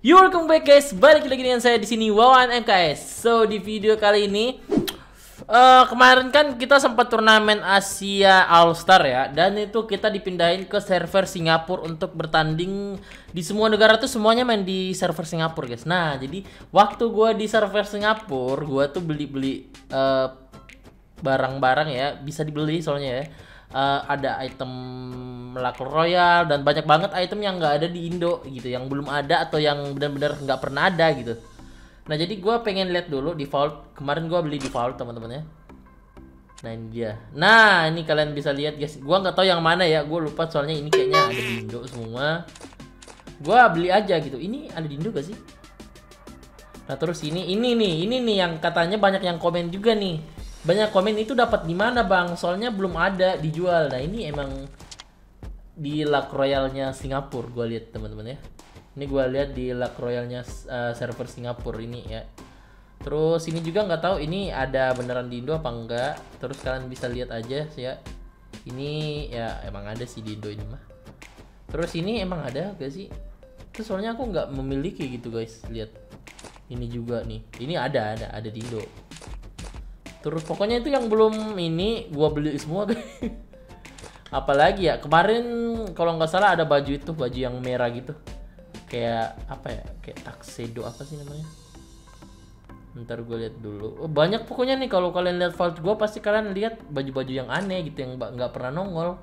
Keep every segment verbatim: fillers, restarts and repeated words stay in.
Yo, welcome back guys, balik lagi dengan saya di sini Wawan M K S. So di video kali ini, uh, kemarin kan kita sempat turnamen Asia All Star ya, dan itu kita dipindahin ke server Singapura untuk bertanding di semua negara tuh semuanya main di server Singapura guys. Nah jadi waktu gua di server Singapura, gua tuh beli-beli uh, barang-barang ya, bisa dibeli soalnya ya. Uh, ada item Luck Royale dan banyak banget item yang nggak ada di Indo gitu, yang belum ada atau yang benar-benar nggak pernah ada gitu. Nah jadi gue pengen lihat dulu default. Kemarin gue beli default teman-teman ya. Nah ini dia. Nah ini kalian bisa lihat guys. Gue nggak tahu yang mana ya. Gue lupa soalnya ini kayaknya ada di Indo semua. Gue beli aja gitu. Ini ada di Indo gak sih? Nah terus ini ini nih ini nih yang katanya banyak yang komen juga nih. Banyak komen itu dapat di mana bang? Soalnya belum ada dijual. Nah ini emang di Luck Royale-nya Singapura. Gue lihat teman-teman ya. Ini gue lihat di Luck Royale-nya uh, server Singapura ini ya. Terus ini juga nggak tahu ini ada beneran di Indo apa enggak. Terus kalian bisa lihat aja ya. Ini ya emang ada sih di Indo ini mah. Terus ini emang ada gak sih? Terus soalnya aku nggak memiliki gitu guys. Lihat. Ini juga nih. Ini ada ada ada di Indo. Terus pokoknya itu yang belum ini gua beli semua. Apalagi ya kemarin kalau nggak salah ada baju itu, baju yang merah gitu, kayak apa ya, kayak tuxedo apa sih namanya. Ntar gue lihat dulu. Oh, banyak pokoknya nih, kalau kalian lihat vault gua pasti kalian lihat baju-baju yang aneh gitu, yang nggak pernah nongol.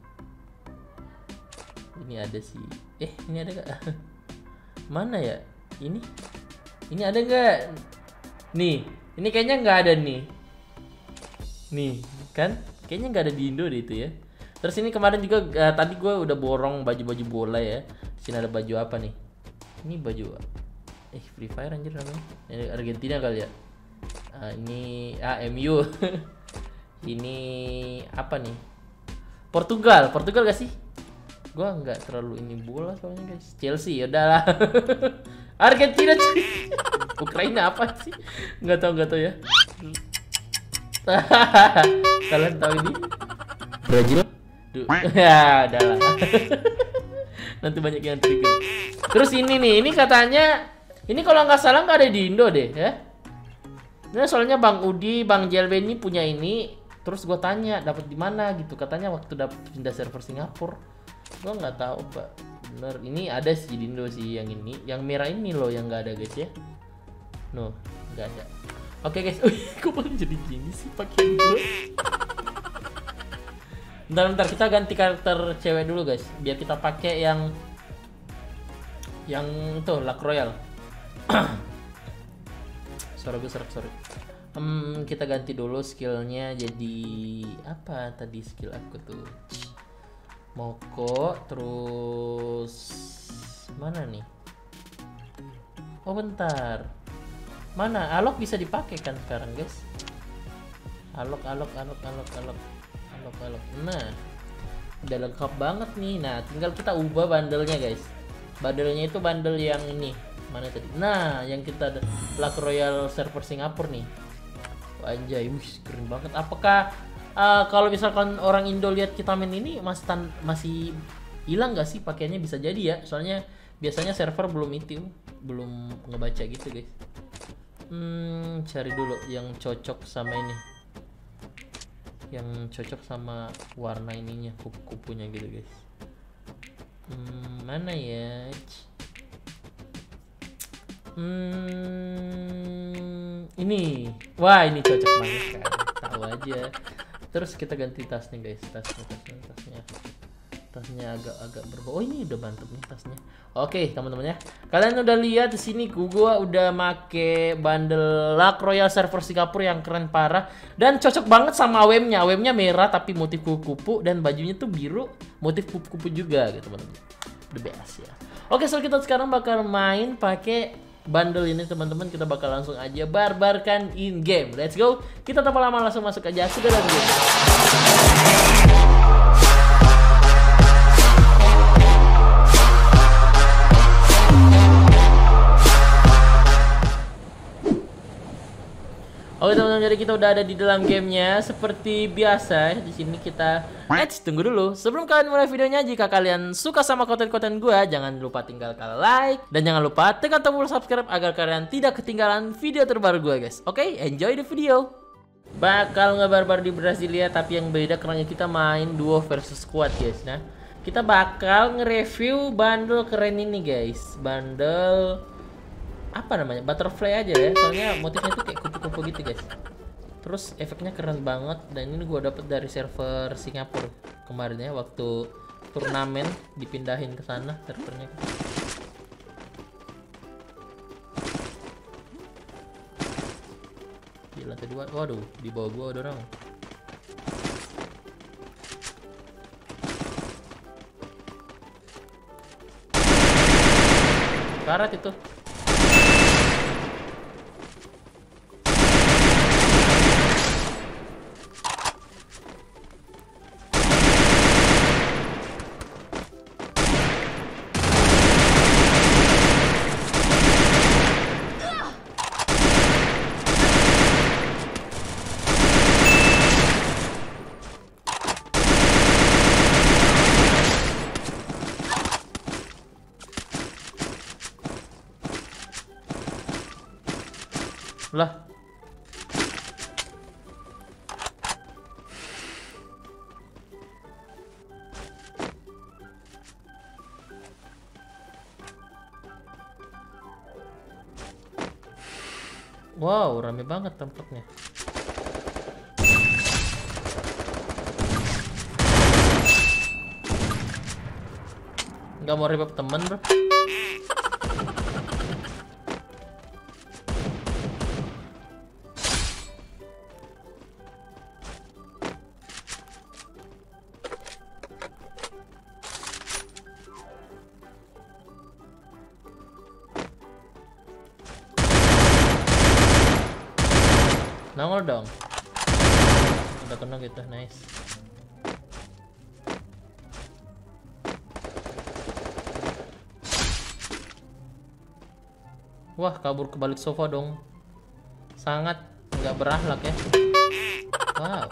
Ini ada sih. Eh ini ada gak? Mana ya? Ini ini ada nggak? Nih ini kayaknya nggak ada nih. Nih kan kayaknya nggak ada di Indo deh itu ya. Terus ini kemarin juga uh, tadi gue udah borong baju-baju bola ya. Di sini ada baju apa nih? Ini baju eh Free Fire anjir namanya. Ini Argentina kali ya. Uh, ini ah M U. Ini apa nih? Portugal, Portugal gak sih? Gue nggak terlalu ini bola soalnya guys. Chelsea ya udahlah. Argentina sih. Ukraina apa sih? Nggak tahu nggak tahu ya. Kalian tahu ini Brazil? Duh. Ya udahlah. Nanti banyak yang trigger. Terus ini nih, ini katanya ini kalau nggak salah nggak ada di Indo deh ya. Nah soalnya Bang Udi, Bang J L B ini punya ini. Terus gue tanya dapat di mana gitu. Katanya waktu dapat pindah server Singapura. Gue nggak tahu pak. Bener, ini ada sih di Indo sih yang ini. Yang merah ini loh yang nggak ada guys ya. No, nggak ada. Oke okay, guys, kok paling jadi gini sih pakai gue? Bentar-bentar kita ganti karakter cewek dulu guys, biar kita pakai yang yang itu Luck Royale. Suara gue serak sorry. Hmm, kita ganti dulu skillnya jadi apa tadi skill aku tuh? Moko, terus mana nih? Oh bentar. Mana? Alok bisa dipakai kan sekarang guys. Alok, alok, alok, alok, alok, alok, alok. Nah, udah lengkap banget nih. Nah, tinggal kita ubah bandelnya guys. Bandelnya itu bandel yang ini. Mana tadi? Nah, yang kita ada Luck Royale server Singapura nih. Wah, anjay, wih, keren banget. Apakah uh, kalau misalkan orang Indo lihat kita main ini masih tan masih hilang nggak sih pakaiannya? Bisa jadi ya. Soalnya biasanya server belum itu, belum ngebaca gitu guys. Hmm, cari dulu yang cocok sama ini, yang cocok sama warna ininya, kupu-kupunya gitu guys. Hmm, mana ya? Hmm, ini, wah ini cocok banget kan, tahu aja. Terus kita ganti tasnya guys, tasnya, tasnya, tasnya, tasnya agak-agak berbau. Oh ini udah mantep nih tasnya. Oke teman-teman ya, kalian udah lihat di sini gua udah make bandel Luck Royale server Singapura yang keren parah dan cocok banget sama A W M-nya. A W M-nya merah tapi motif kupu-kupu dan bajunya tuh biru motif kupu-kupu juga gitu teman-teman. The best ya. Oke, so kita sekarang bakal main pakai bandel ini teman-teman. Kita bakal langsung aja barbarkan in game. Let's go. Kita tanpa lama langsung masuk aja ke dalam game. Oke teman-teman, jadi kita udah ada di dalam gamenya seperti biasa. Di sini kita, eh tunggu dulu. Sebelum kalian mulai videonya, jika kalian suka sama konten-konten gue, jangan lupa tinggalkan like dan jangan lupa tekan tombol subscribe agar kalian tidak ketinggalan video terbaru gue, guys. Oke, enjoy the video. Bakal ngebarbar di Brasilia, tapi yang beda karena kita main duo versus squad, guys. Nah, kita bakal nge-review bundle keren ini, guys. Bundle apa namanya, butterfly aja ya, soalnya motifnya tuh kayak kupu-kupu gitu, guys. Terus efeknya keren banget, dan ini gua dapet dari server Singapura kemarin ya, waktu turnamen dipindahin ke sana servernya. Di lantai dua, waduh, di bawah gua ada orang. Karat itu. Lah. Wow, rame banget tempatnya. Nggak mau revive temen, bro. Nongol dong. Udah kena gitu, nice. Wah, kabur ke balik sofa dong. Sangat nggak berakhlak ya. Wow.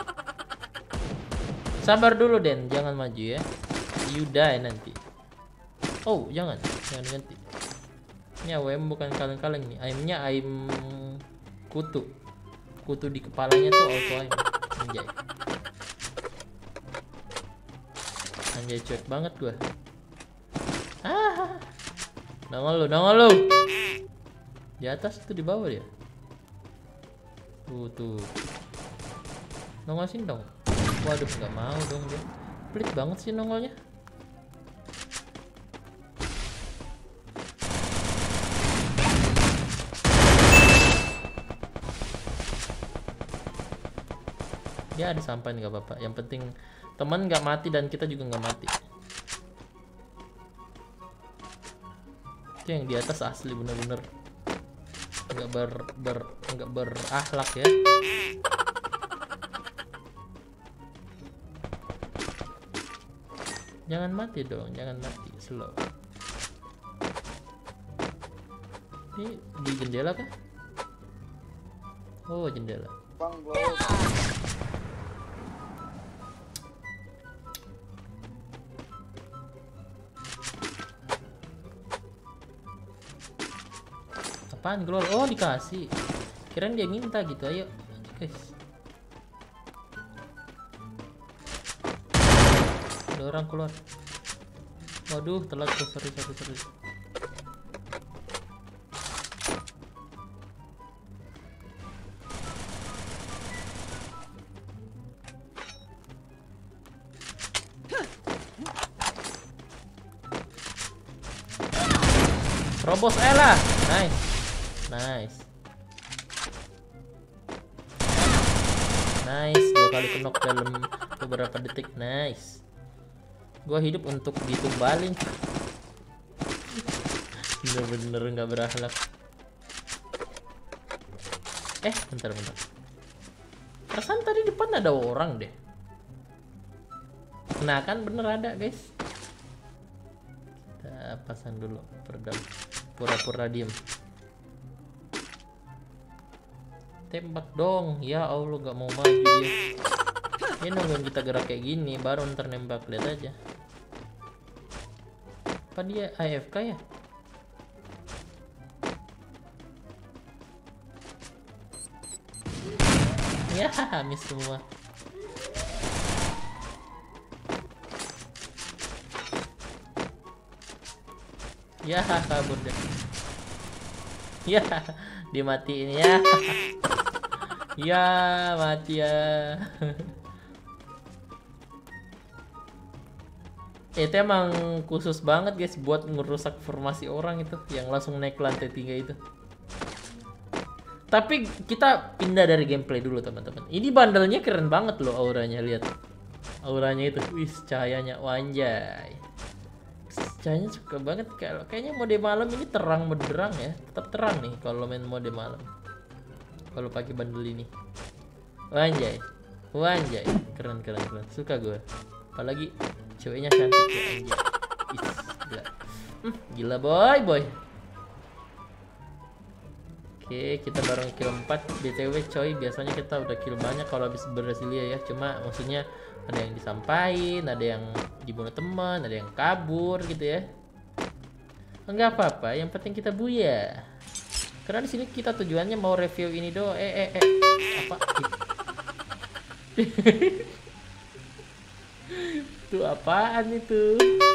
Sabar dulu Den, jangan maju ya. You die nanti. Oh, jangan, jangan ganti. Ini A W M bukan kaleng-kaleng nih. Aimnya aim kutu. Kutu di kepalanya tuh auto aim. Anjay. Anjay, cuek banget gua. Ah. Nongol lu, nongol lu. Di atas itu, di bawah dia. Tuh, tuh. Nongol sini dong. Waduh, nggak mau dong dia. Pelit banget sih nongolnya. Ya ada sampai nggak apa-apa, yang penting teman nggak mati dan kita juga nggak mati. Itu yang di atas asli bener-bener nggak ber ber nggak berakhlak ya. Jangan mati dong, jangan mati, slow. Ini di jendela kah? Oh, jendela. Bang, apaan glor? Oh, dikasih. Kirain dia minta gitu. Ayo guys, ada orang keluar. Waduh, telat tuh. Sorry, sorry, sorry. Robos Ella, nice, nice, nice. Dua kali kenok dalam beberapa detik, nice. Gua hidup untuk ditumbalin. Bener-bener nggak berakhlak. Eh, bentar, bentar. Perasaan tadi depan ada orang deh. Nah kan bener ada guys. Kita pasang dulu peredam. Pura-pura diem. Tembak dong. Ya Allah, gak mau maju dia. Dia nungguin kita gerak kayak gini baru ntar nembak. Lihat aja. Apa dia A F K ya? Ya, miss semua. Ya, kabur deh. Ya, dimatiin ya. Ya, mati ya. Itu emang khusus banget guys buat ngerusak formasi orang itu, yang langsung naik ke lantai tiga itu. Tapi kita pindah dari gameplay dulu teman-teman. Ini bandelnya keren banget loh auranya, lihat. Auranya itu, wis cahayanya wanjay. Cahayanya suka banget, kalau kayaknya mode malam ini terang benderang ya. Tetap terang nih kalau main mode malam. Kalau pakai bandel ini. Wanjay. Wanjay, keren keren keren. Suka gue. Apalagi ceweknya cantik ya anjay. Is, gila. Hmm, gila boy boy. Oke, kita bareng kill empat. B T W coy, biasanya kita udah kill banyak kalau habis Brasilia ya. Cuma maksudnya ada yang disampain, ada yang dibunuh teman, ada yang kabur gitu ya. Enggak apa-apa, yang penting kita buya. Karena di sini kita tujuannya mau review ini do. Eh eh eh apa? Itu apaan itu?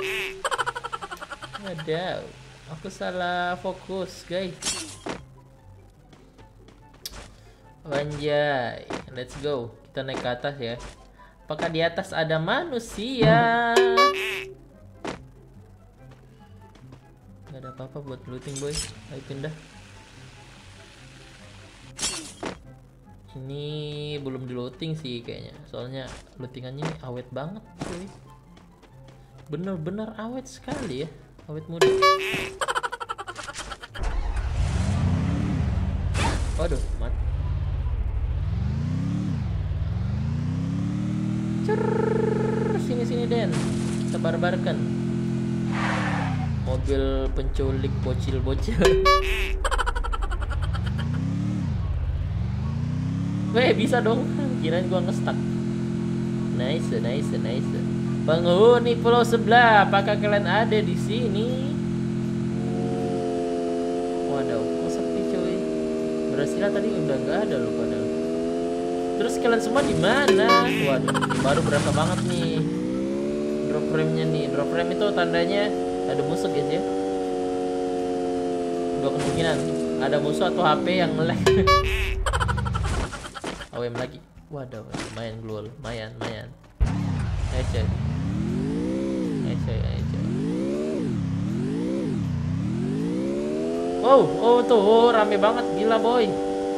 Ada, aku salah fokus guys. Anjay, let's go. Kita naik ke atas ya. Apakah di atas ada manusia? Gak ada apa-apa buat looting boy. Ayo pindah. Ini belum di looting sih kayaknya. Soalnya lootingannya ini awet banget cuy. Bener-bener awet sekali ya. Awet muda. Waduh, mati. Sini-sini Den, kita barbarkan mobil penculik bocil-bocil. Weh, bisa dong, kirain gua nge-stuck. Nice, nice, nice. Penghuni pulau sebelah, apakah kalian ada di sini? Waduh, kok sepi cuy. Brasilia tadi udah nggak ada loh padahal. Terus kalian semua di mana? Waduh, baru berasa banget nih. Drop frame-nya nih. Drop frame itu tandanya ada musuh guys ya. Dua kemungkinan, ada musuh atau H P yang nge-lag. A W M lagi. Waduh, lumayan glul, lumayan, lumayan. Ayo coy. Ayo coy, ayo coy. Oh, oh tuh, oh, rame banget, gila boy.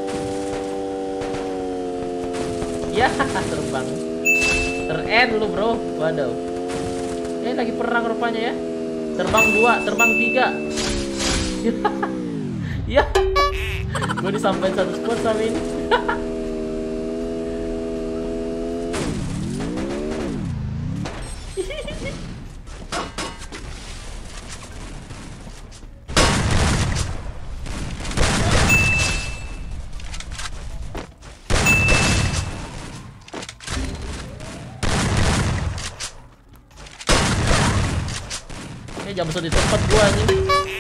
Ya, terbang. Ter-end lu bro. Waduh. Eh, lagi perang rupanya ya. Terbang dua, terbang tiga. Ya. Gue disampaikan satu spot sama ini. Jangan besar di tempat gua nih.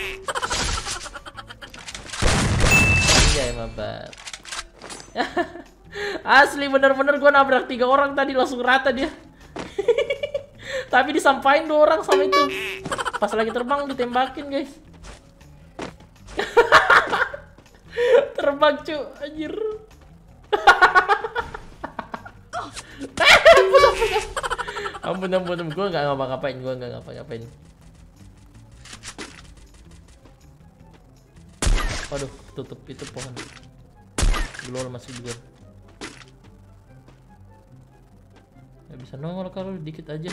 Anjay mabar. Asli bener-bener gua nabrak tiga orang tadi langsung rata dia. Tapi disampain dua orang sama itu. Pas lagi terbang ditembakin guys. Terbang cu, anjir. Ampun ampun ampun, gua nggak ngapa-ngapain, gua nggak ngapa-ngapain. Waduh, tutup itu pohon. Belum masih juga. Gak bisa nongol kalau dikit aja.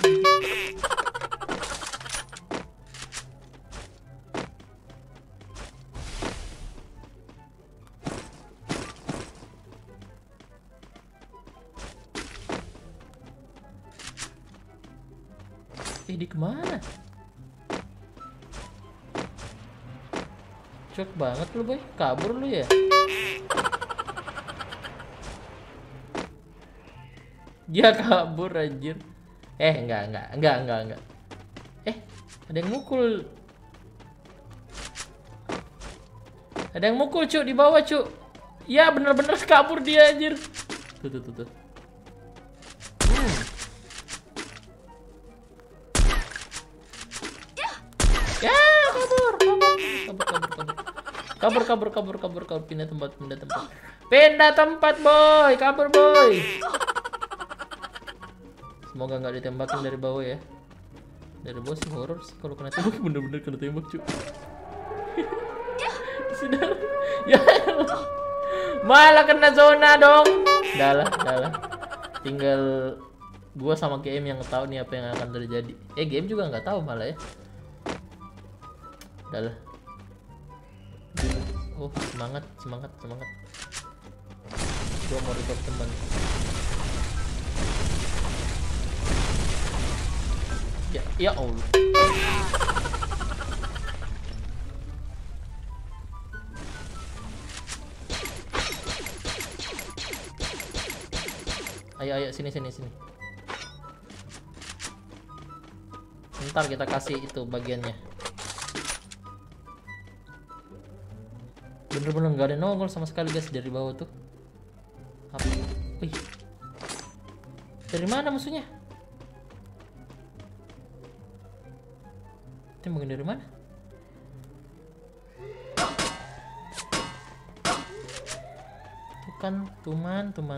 Eh, di kemana? Cok banget lu boy, kabur lu ya. Dia kabur anjir. Eh, enggak, enggak, enggak, enggak, enggak. Eh, ada yang mukul. Ada yang mukul, Cuk, di bawah, Cuk. Ya, bener-bener kabur dia anjir. Tuh, tuh, tuh, tuh. Hmm. Ya, kabur, kabur, kabur, kabur, kabur. Kabur, kabur, kabur, kabur, kabur, pindah tempat, pindah tempat. Pindah tempat, boy. Kabur, boy. Semoga nggak ditembakin dari bawah ya. Dari bawah sih horor sih kalau kena tembak, bener-bener kena tembak, Cuk. Sudah. Ya. Malah kena zona dong. Dalah, dalah. Tinggal gua sama G M yang tahu nih apa yang akan terjadi. Eh, G M juga nggak tahu malah ya. Dalah. Oh, semangat, semangat, semangat. Gua mau record teman. Ya, ya Allah. Ayo, ayo, sini, sini, sini. Ntar kita kasih itu bagiannya. Bener-bener nggak ada nongol sama sekali guys dari bawah tuh. Apa? Wih. Dari mana musuhnya? Tembakin dari mana? Tuh kan, tuman, tuman.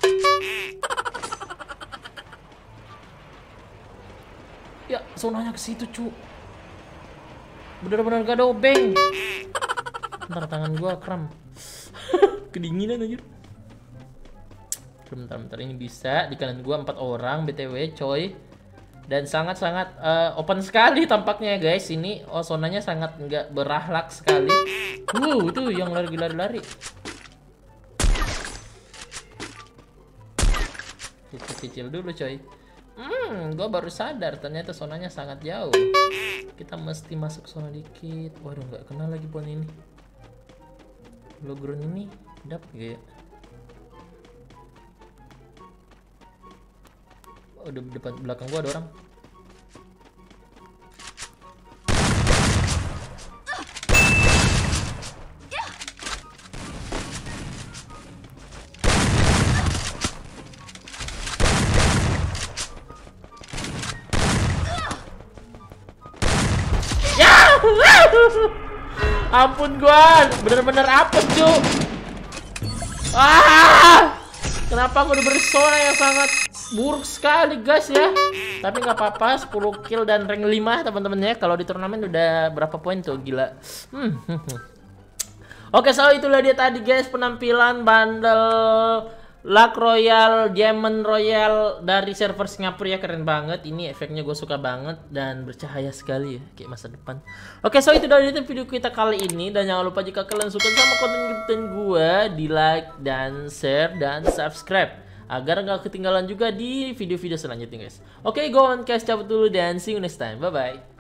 Ya, zonanya ke situ, cu. Bener-bener gak ada obeng. Bentar, tangan gua kram. Kedinginan anjir. Bentar, bentar, ini bisa di kanan gua empat orang B T W, coy. Dan sangat-sangat uh, open sekali tampaknya guys. Ini oh zonanya sangat nggak berakhlak sekali. Wow, itu yang lari-lari-lari. Kecil-kecil dulu coy. Hmm, gua baru sadar ternyata zonanya sangat jauh. Kita mesti masuk zona dikit. Waduh, nggak kenal lagi pohon ini. Low ground ini dap ya. Oh, di depan belakang gua ada orang. Ya! Ampun gua, bener-bener apes, Cuk. Ah! Kenapa aku diberi zona yang sangat buruk sekali guys ya. Tapi nggak apa-apa, sepuluh kill dan rank lima teman-teman ya. Kalau di turnamen udah berapa poin tuh, gila. Hmm. Oke, so itulah dia tadi guys penampilan bundle Luck Royale, Diamond Royale dari server Singapura ya, keren banget. Ini efeknya gue suka banget dan bercahaya sekali ya, kayak masa depan. Oke, so itu dari video kita kali ini, dan jangan lupa jika kalian suka sama konten-konten gue, di like dan share dan subscribe agar nggak ketinggalan juga di video-video selanjutnya guys. Oke, go on guys, cabut dulu dan see you next time. Bye bye.